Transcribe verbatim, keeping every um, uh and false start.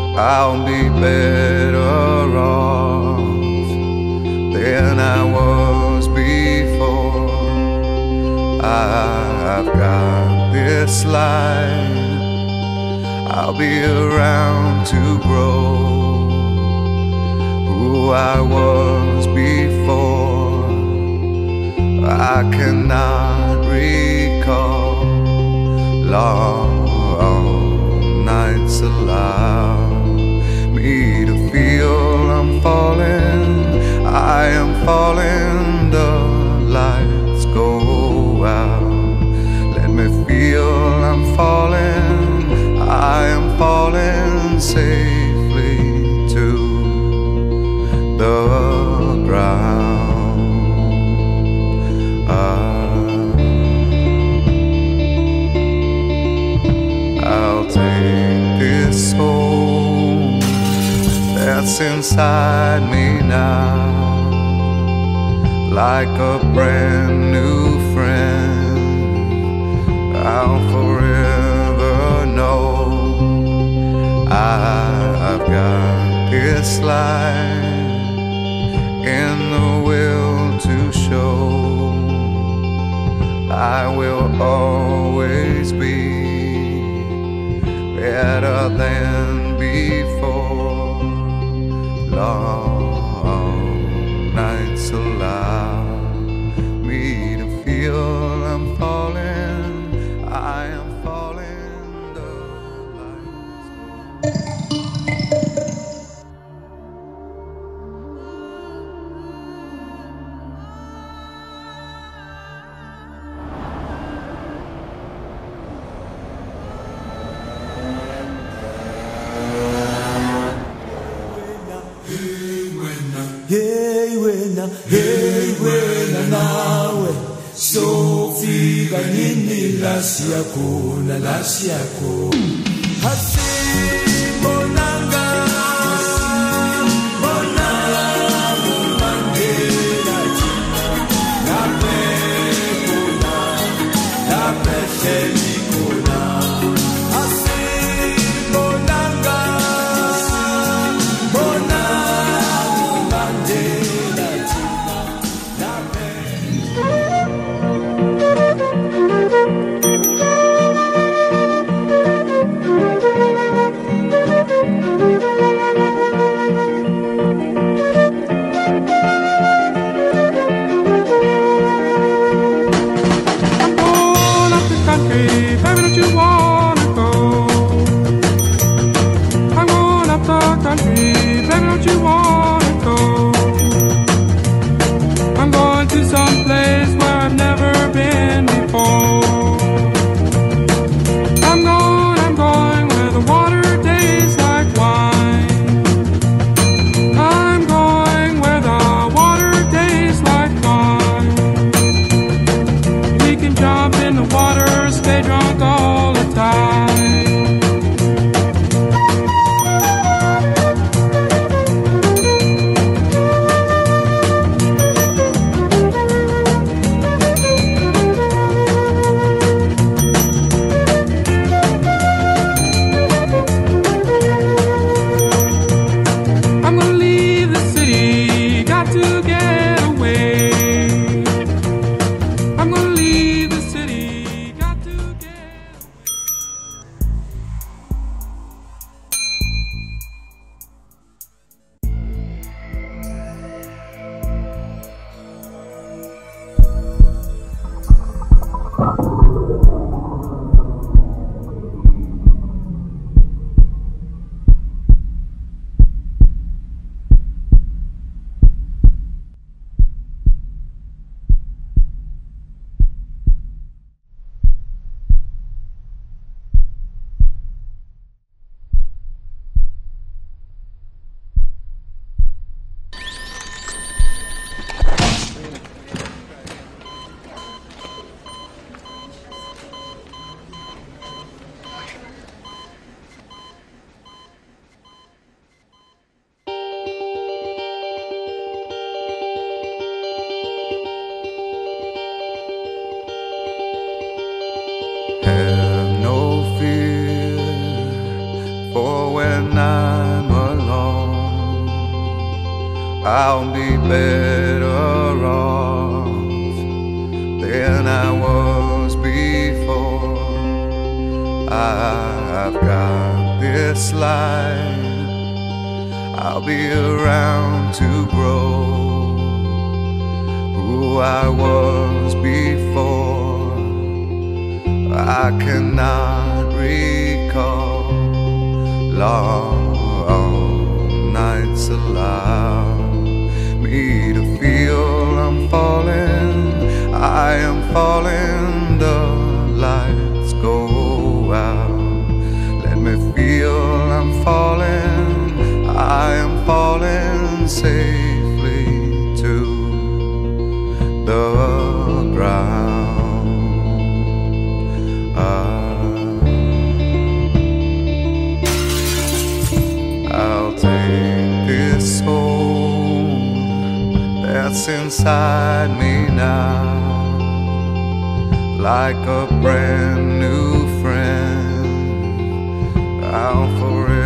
I'll be better off than I was before. I've got this life, I'll be around to grow who I was before. I cannot recall long nights allow me to feel I'm falling, I am falling, the lights go out. Let me feel I'm falling, I am falling safely to the ground. I'll take this soul that's inside me now, like a brand new friend. I'll forever know I've got this life in the will to show. I will always be better than before. Long nights allow me to feel I'm falling, I am falling, the lights Hey wena, hey wena nawe, sofika nini lasi yako na lasi yako. Hasibonanga, bonanga, mandela china, nape kona, nape sheli kona. Hasibonanga, bonanga. have no fear, for when I I'll be better off than I was before. I've got this life, I'll be around to grow who I was before. I cannot recall long nights allow me to feel I'm falling. I am falling, the lights go out. Let me feel I'm falling. I am falling safely to the ground. I'll take this soul that's inside me now, like a brand new friend. I'll forever